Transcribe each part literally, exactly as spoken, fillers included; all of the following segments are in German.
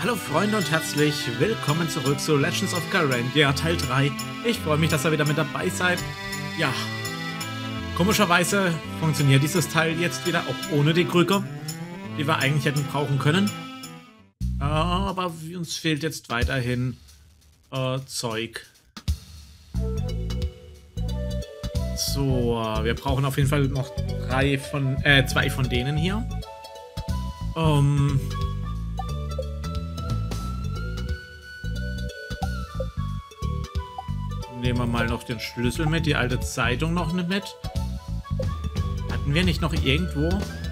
Hallo Freunde und herzlich willkommen zurück zu Legends of Kyrandia Teil drei. Ich freue mich, dass ihr wieder mit dabei seid. Ja, komischerweise funktioniert dieses Teil jetzt wieder auch ohne die Krücke, die wir eigentlich hätten brauchen können. Aber uns fehlt jetzt weiterhin äh, Zeug. So, wir brauchen auf jeden Fall noch drei von, äh, zwei von denen hier. Ähm... Nehmen wir mal noch den Schlüssel mit, die alte Zeitung noch nicht mit. Hatten wir nicht noch irgendwo...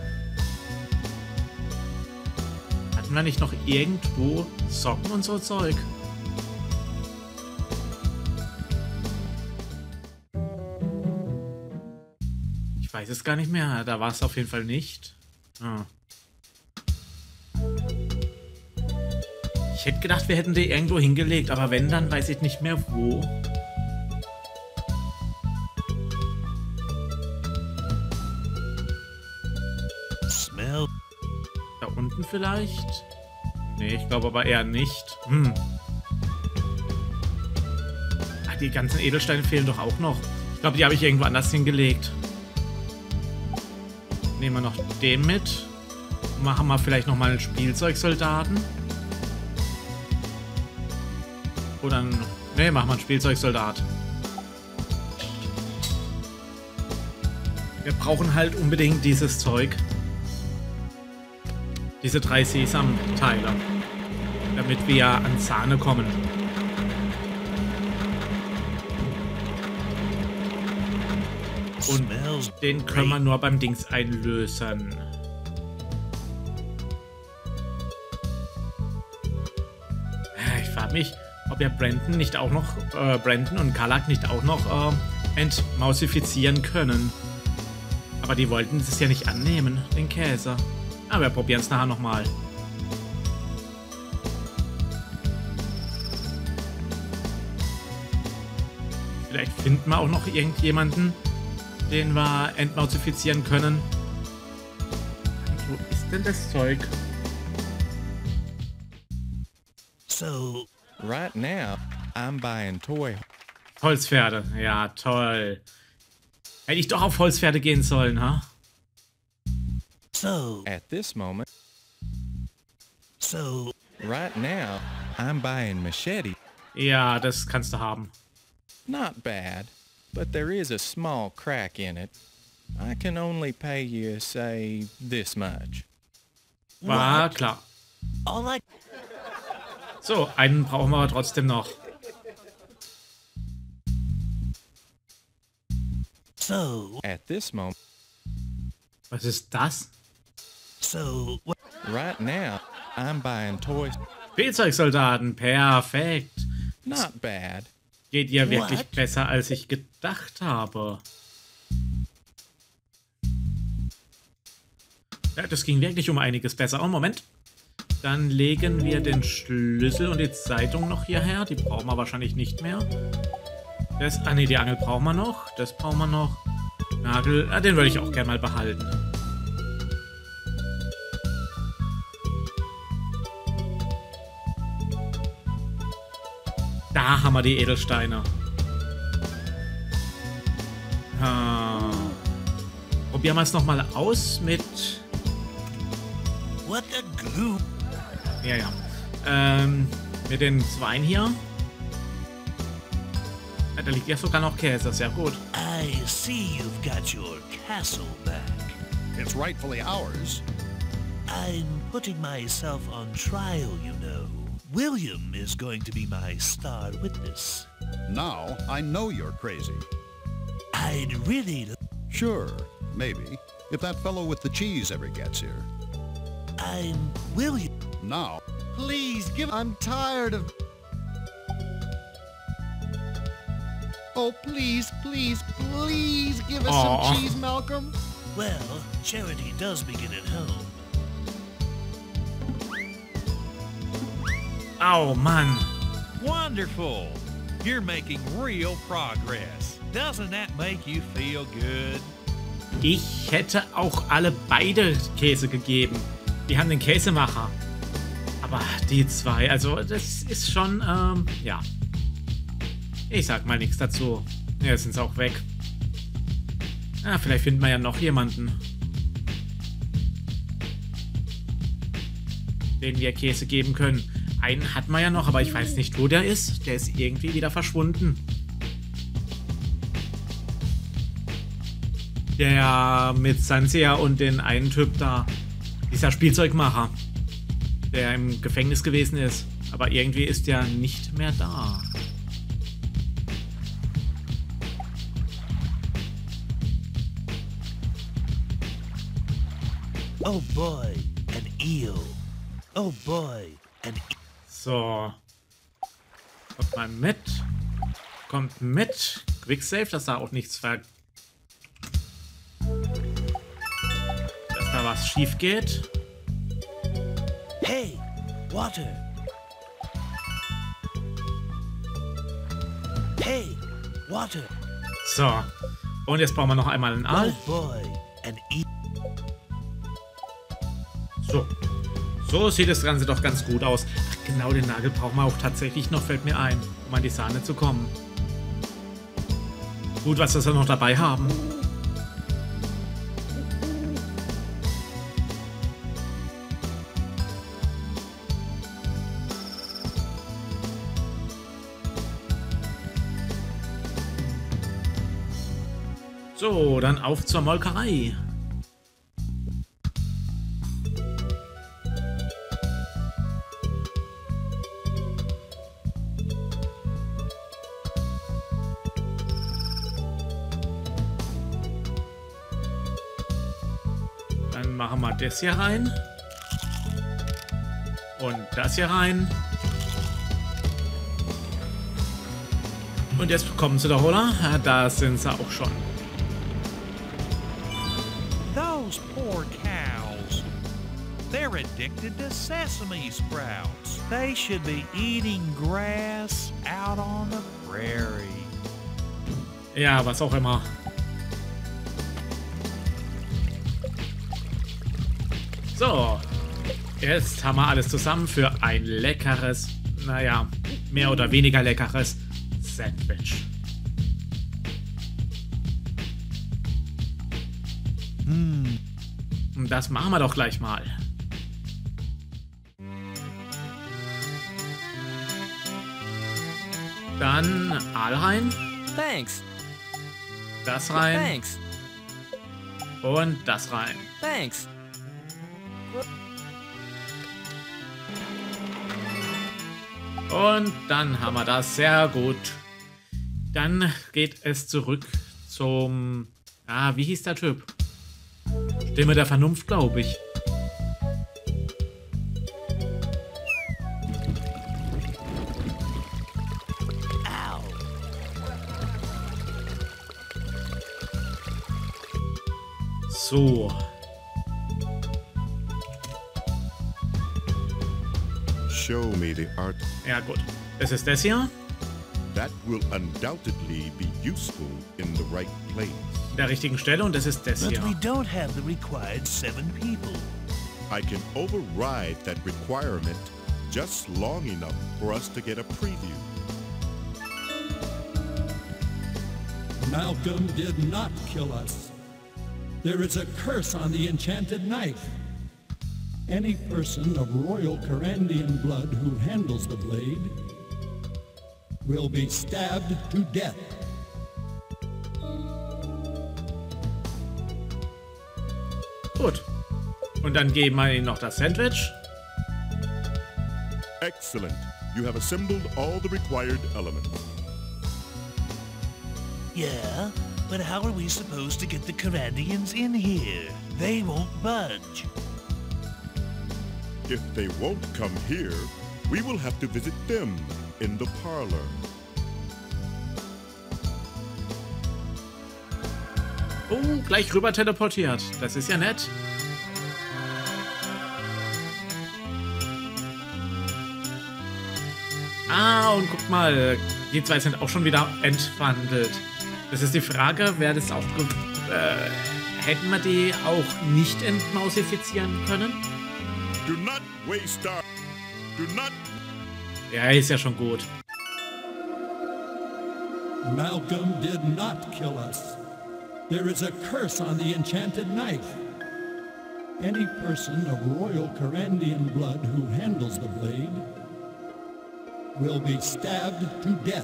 Hatten wir nicht noch irgendwo Socken und so Zeug? Ich weiß es gar nicht mehr. Da war es auf jeden Fall nicht. Ah. Ich hätte gedacht, wir hätten die irgendwo hingelegt, aber wenn, dann weiß ich nicht mehr wo. Da unten vielleicht? Nee, ich glaube aber eher nicht. Hm. Ach, die ganzen Edelsteine fehlen doch auch noch. Ich glaube, die habe ich irgendwo anders hingelegt. Nehmen wir noch den mit. Machen wir vielleicht nochmal einen Spielzeugsoldaten. Oder ein... Ne, machen wir einen Spielzeugsoldat. Wir brauchen halt unbedingt dieses Zeug. Diese drei Sesam-Teile. Damit wir an Sahne kommen. Und den können wir nur beim Dings einlösen. Ich frage mich, ob wir Brandon nicht auch noch, äh, Brandon und Karlach nicht auch noch äh, entmausifizieren können. Aber die wollten es ja nicht annehmen, den Käse. Aber wir probieren es nachher nochmal. Vielleicht finden wir auch noch irgendjemanden, den wir entmausifizieren können. Wo ist denn das Zeug? So, right now, I'm buying toy. Holzpferde, ja toll. Hätte ich doch auf Holzpferde gehen sollen, ha? So, at this moment, so, right now, I'm buying machete. Ja, das kannst du haben. Not bad, but there is a small crack in it. I can only pay you, say, this much. War klar. All I... So, einen brauchen wir aber trotzdem noch. So, at this moment. Was ist das? So, right now, I'm buying toys. Spielzeugsoldaten, perfekt. Not bad. Geht ja wirklich What? besser, als ich gedacht habe. Ja, das ging wirklich um einiges besser. Oh, Moment. Dann legen wir den Schlüssel und die Zeitung noch hierher. Die brauchen wir wahrscheinlich nicht mehr. Das, ah ne, die Angel brauchen wir noch. Das brauchen wir noch. Nagel, ah, den würde ich auch gerne mal behalten. Da haben wir die Edelsteine. Ah. Probieren wir es nochmal aus mit... What a group. Ja, ja. Ähm, mit den Zweien hier. Ja, da liegt ja sogar noch Käse, sehr gut. I see you've got your castle back. It's rightfully ours. I'm putting myself on trial, you know. William is going to be my star witness. Now I know you're crazy. I'd really... Sure, maybe. If that fellow with the cheese ever gets here. I'm William. Now... Please, give... I'm tired of... Oh, please, please, please give us Aww. some cheese, Malcolm. Well, charity does begin at home. Oh, Mann. Wonderful! You're making real progress. Doesn't that make you feel good? Ich hätte auch alle beide Käse gegeben. Die haben den Käsemacher. Aber die zwei, also das ist schon, ähm, ja. Ich sag mal nichts dazu. Jetzt sind sie auch weg. Ja, vielleicht finden wir ja noch jemanden, den wir Käse geben können. Einen hatten wir ja noch, aber ich weiß nicht, wo der ist. Der ist irgendwie wieder verschwunden. Der mit Sansia und den einen Typ da. Dieser Spielzeugmacher. Der im Gefängnis gewesen ist. Aber irgendwie ist der nicht mehr da. Oh boy, an eel. Oh boy, an eel. So. Kommt mal mit. Kommt mit. Quicksave, dass da auch nichts ver... dass da was schief geht. Hey, water. Hey, water. So. Und jetzt brauchen wir noch einmal einen Aal. Oh boy, an eel. So. So sieht das Ganze doch ganz gut aus. Ach, genau, den Nagel brauchen wir auch tatsächlich noch, fällt mir ein, um an die Sahne zu kommen. Gut, was wir noch dabei haben. So, dann auf zur Molkerei. Dann machen wir das hier rein. Und das hier rein. Und jetzt kommen sie doch, oder? Ja, da sind sie auch schon. Those poor cows. They're addicted to sesame sprouts. They should be eating grass out on the prairie. Ja, was auch immer. So. Jetzt haben wir alles zusammen für ein leckeres, naja, mehr oder weniger leckeres Sandwich. Hmm. Und das machen wir doch gleich mal. Dann Aal rein. Thanks. Das rein. Thanks. Und das rein. Thanks. Und dann haben wir das. Sehr gut. Dann geht es zurück zum... Ah, wie hieß der Typ? Stimme der Vernunft, glaube ich. Ow. So. Show me the art. Ja, gut. Das ist das hier. That will undoubtedly be useful in the right place. In der richtigen Stelle. Und das ist das But hier. we don't have the required seven people. I can override that requirement just long enough for us to get a preview. Malcolm did not kill us. There is a curse on the enchanted knife. Any person of royal Carandian blood who handles the blade will be stabbed to death. Gut. Und dann geben wir ihnen noch das Sandwich. Excellent. You have assembled all the required elements. Yeah, but how are we supposed to get the Carandians in here? They won't budge. If they won't come here, we will have to visit them in the parlor. Oh, gleich rüber teleportiert. Das ist ja nett. Ah, und guck mal, die zwei sind auch schon wieder entwandelt. Das ist die Frage, wer das auch... Äh, hätten wir die auch nicht entmausifizieren können? Do not waste our... Do not... Ja, er ist ja schon gut. Malcolm did not kill us. There is a curse on the enchanted knife. Any person of royal Carandian blood who handles the blade will be stabbed to death.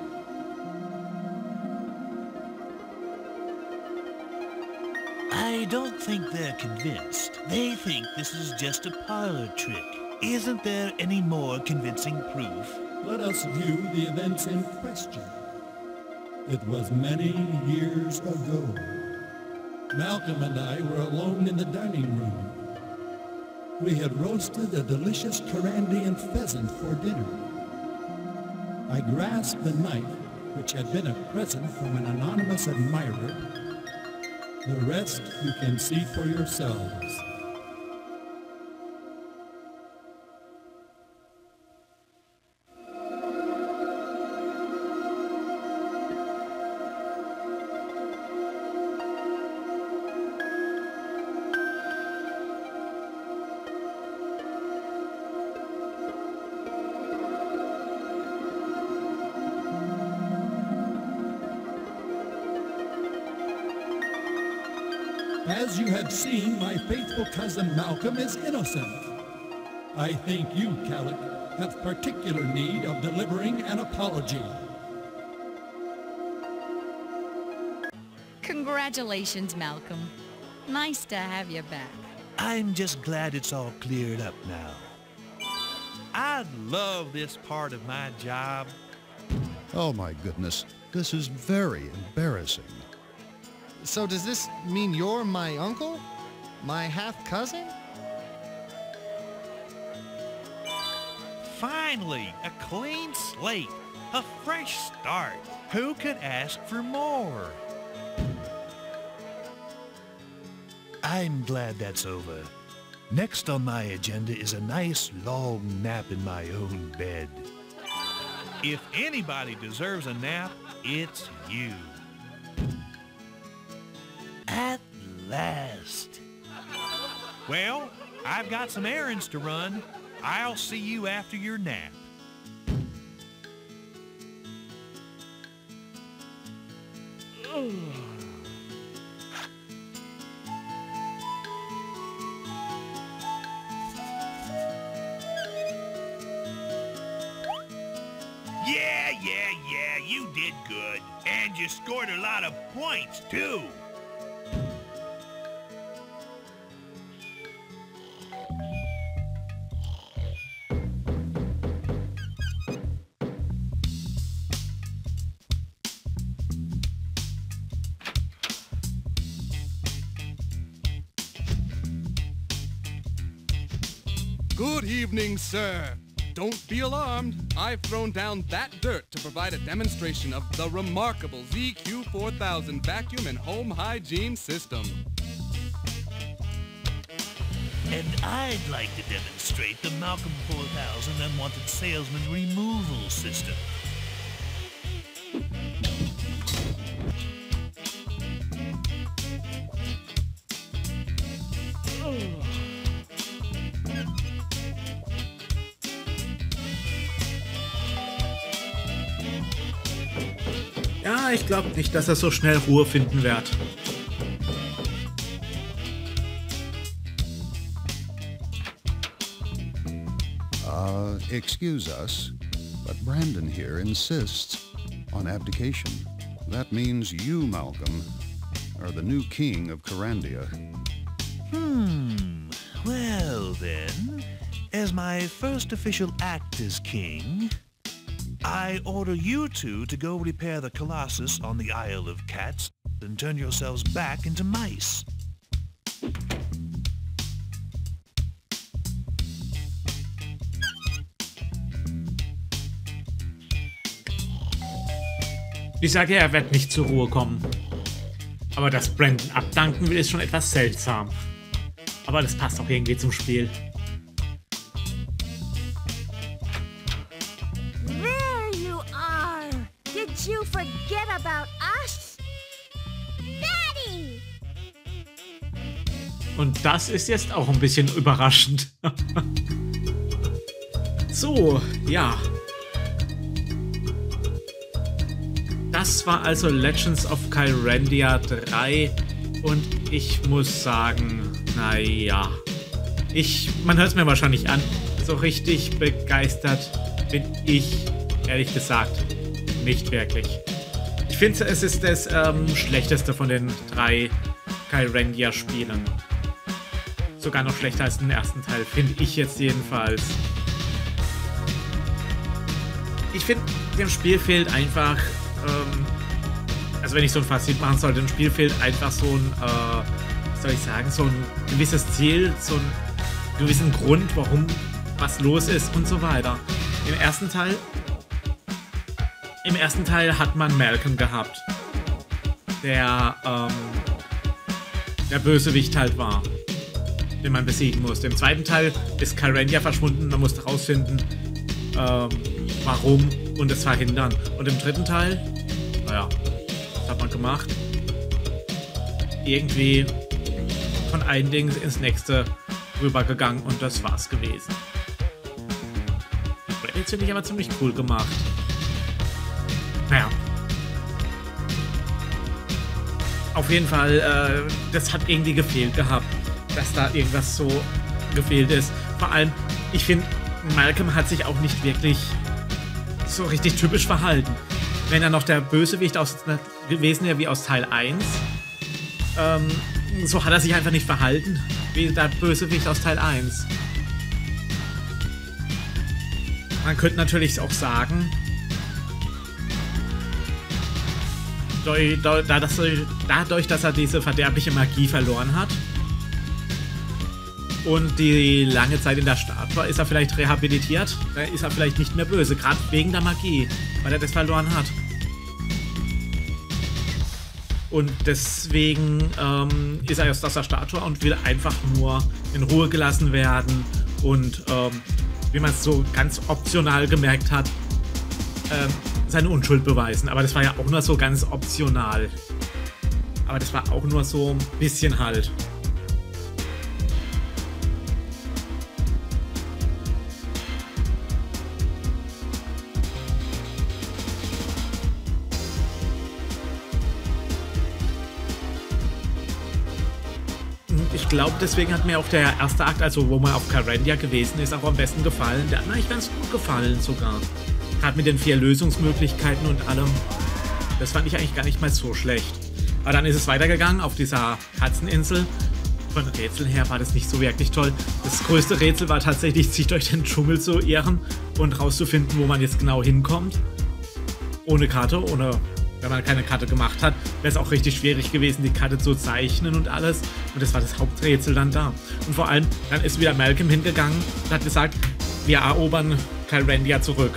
I don't think they're convinced. They think this is just a parlor trick. Isn't there any more convincing proof? Let us view the events in question. It was many years ago. Malcolm and I were alone in the dining room. We had roasted a delicious Carandian pheasant for dinner. I grasped the knife, which had been a present from an anonymous admirer. The rest you can see for yourselves. As you have seen, my faithful cousin Malcolm is innocent. I think you, Calic, have particular need of delivering an apology. Congratulations, Malcolm. Nice to have you back. I'm just glad it's all cleared up now. I love this part of my job. Oh my goodness, this is very embarrassing. So does this mean you're my uncle? My half-cousin? Finally, a clean slate, a fresh start. Who could ask for more? I'm glad that's over. Next on my agenda is a nice long nap in my own bed. If anybody deserves a nap, it's you. At last. Well, I've got some errands to run. I'll see you after your nap. Yeah, yeah, yeah, you did good. And you scored a lot of points, too. Good evening, sir. Don't be alarmed. I've thrown down that dirt to provide a demonstration of the remarkable Z Q four thousand vacuum and home hygiene system. And I'd like to demonstrate the Malcolm four thousand Unwanted Salesman Removal System. Ja, ich glaube nicht, dass er so schnell Ruhe finden wird. Uh, excuse us, but Brandon here insists on abdication. That means you, Malcolm, are the new king of Carandia. Hmm. Well then, as my first official act as king, I order you two to go repair the Colossus on the Isle of Cats and turn yourselves back into mice. Ich sage ja, er wird nicht zur Ruhe kommen. Aber dass Brandon abdanken will, ist schon etwas seltsam. Aber das passt auch irgendwie zum Spiel. There you are! Did you forget about us? Daddy! Und das ist jetzt auch ein bisschen überraschend. So, ja. Das war also Legends of Kyrandia drei und ich muss sagen, naja, ich, man hört es mir wahrscheinlich an, so richtig begeistert bin ich, ehrlich gesagt, nicht wirklich. Ich finde, es ist das ähm, schlechteste von den drei Kyrandia-Spielen. Sogar noch schlechter als den ersten Teil, finde ich jetzt jedenfalls. Ich finde, dem Spiel fehlt einfach, ähm, also wenn ich so ein Fazit machen soll, dem Spiel fehlt einfach so ein, äh, was soll ich sagen, so ein gewisses Ziel, so einen gewissen Grund, warum was los ist und so weiter. Im ersten Teil, im ersten Teil hat man Malcolm gehabt, der, ähm, der Bösewicht halt war, den man besiegen musste. Im zweiten Teil ist Kyrandia verschwunden, man musste herausfinden, ähm, warum und es verhindern. Und im dritten Teil, naja, was hat man gemacht? Irgendwie von einem Ding ins nächste rübergegangen und das war's gewesen. Die Credits finde ich aber ziemlich cool gemacht. Naja. Auf jeden Fall, äh, das hat irgendwie gefehlt gehabt, dass da irgendwas so gefehlt ist. Vor allem, ich finde, Malcolm hat sich auch nicht wirklich so richtig typisch verhalten. Wenn er noch der Bösewicht aus, gewesen wäre wie aus Teil eins, ähm, so hat er sich einfach nicht verhalten wie der Bösewicht aus Teil eins. Man könnte natürlich auch sagen, dadurch, dass er diese verderbliche Magie verloren hat und die lange Zeit in der Stadt war, ist er vielleicht rehabilitiert, da ist er vielleicht nicht mehr böse, gerade wegen der Magie, weil er das verloren hat. Und deswegen ähm, ist er jetzt aus der Statue und will einfach nur in Ruhe gelassen werden und, ähm, wie man es so ganz optional gemerkt hat, ähm, seine Unschuld beweisen. Aber das war ja auch nur so ganz optional. Aber das war auch nur so ein bisschen halt. Ich glaube, deswegen hat mir auch der erste Akt, also wo man auf Kyrandia gewesen ist, auch am besten gefallen. Der hat mir eigentlich ganz gut gefallen sogar. Gerade mit den vier Lösungsmöglichkeiten und allem. Das fand ich eigentlich gar nicht mal so schlecht. Aber dann ist es weitergegangen auf dieser Katzeninsel. Von Rätseln her war das nicht so wirklich toll. Das größte Rätsel war tatsächlich, sich durch den Dschungel zu irren und rauszufinden, wo man jetzt genau hinkommt. Ohne Karte, ohne... Wenn man keine Karte gemacht hat, wäre es auch richtig schwierig gewesen, die Karte zu zeichnen und alles. Und das war das Haupträtsel dann da. Und vor allem, dann ist wieder Malcolm hingegangen und hat gesagt, wir erobern Kyrandia zurück.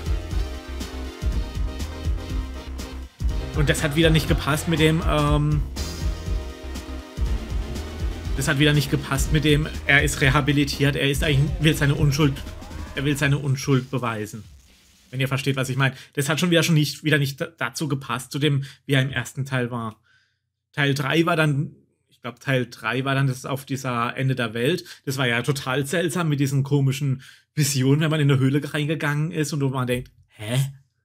Und das hat wieder nicht gepasst mit dem, ähm... Das hat wieder nicht gepasst mit dem, er ist rehabilitiert, er ist eigentlich, will seine Unschuld, er will seine Unschuld beweisen. Wenn ihr versteht, was ich meine. Das hat schon wieder schon nicht, wieder nicht dazu gepasst, zu dem, wie er im ersten Teil war. Teil drei war dann, ich glaube, Teil drei war dann das auf dieser Ende der Welt. Das war ja total seltsam mit diesen komischen Visionen, wenn man in eine Höhle reingegangen ist und wo man denkt, hä?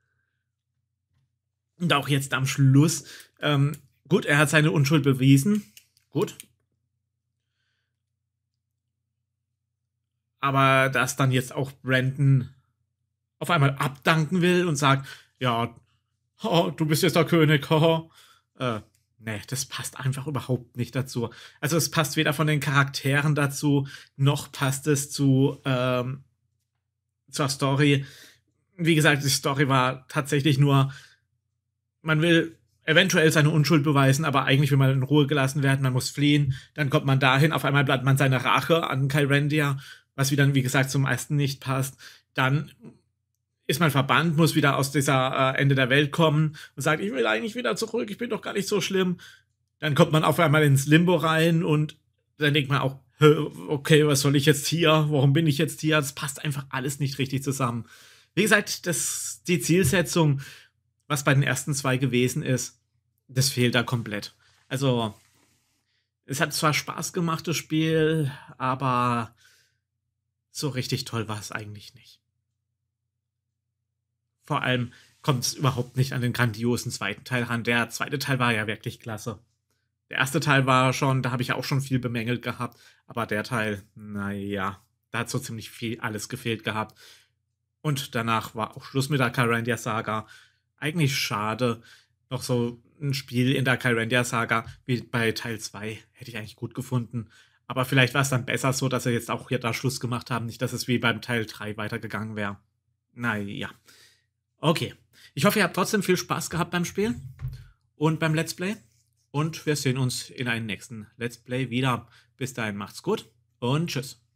Und auch jetzt am Schluss, ähm, gut, er hat seine Unschuld bewiesen. Gut. Aber dass dann jetzt auch Brandon auf einmal abdanken will und sagt, ja, oh, du bist jetzt der König, oh. Äh, nee, das passt einfach überhaupt nicht dazu. Also es passt weder von den Charakteren dazu, noch passt es zu, ähm, zur Story. Wie gesagt, die Story war tatsächlich nur, man will eventuell seine Unschuld beweisen, aber eigentlich will man in Ruhe gelassen werden, man muss fliehen, dann kommt man dahin, auf einmal bleibt man seine Rache an Kyrandia, was wieder, wie gesagt, zum meisten nicht passt. Dann ist man verbannt, muss wieder aus dieser äh, Ende der Welt kommen und sagt, ich will eigentlich wieder zurück, ich bin doch gar nicht so schlimm. Dann kommt man auf einmal ins Limbo rein und dann denkt man auch, okay, was soll ich jetzt hier? Warum bin ich jetzt hier? Das passt einfach alles nicht richtig zusammen. Wie gesagt, das, die Zielsetzung, was bei den ersten zwei gewesen ist, das fehlt da komplett. Also, es hat zwar Spaß gemacht, das Spiel, aber so richtig toll war es eigentlich nicht. vor allem kommt es überhaupt nicht an den grandiosen zweiten Teil ran. Der zweite Teil war ja wirklich klasse. Der erste Teil war schon, da habe ich ja auch schon viel bemängelt gehabt, aber der Teil, naja, da hat so ziemlich viel alles gefehlt gehabt. Und danach war auch Schluss mit der Kyrandia-Saga. Eigentlich schade. Noch so ein Spiel in der Kyrandia-Saga wie bei Teil zwei hätte ich eigentlich gut gefunden. Aber vielleicht war es dann besser so, dass sie jetzt auch hier da Schluss gemacht haben. Nicht, dass es wie beim Teil drei weitergegangen wäre. Naja. Okay. Ich hoffe, ihr habt trotzdem viel Spaß gehabt beim Spielen und beim Let's Play. Und wir sehen uns in einem nächsten Let's Play wieder. Bis dahin macht's gut und tschüss.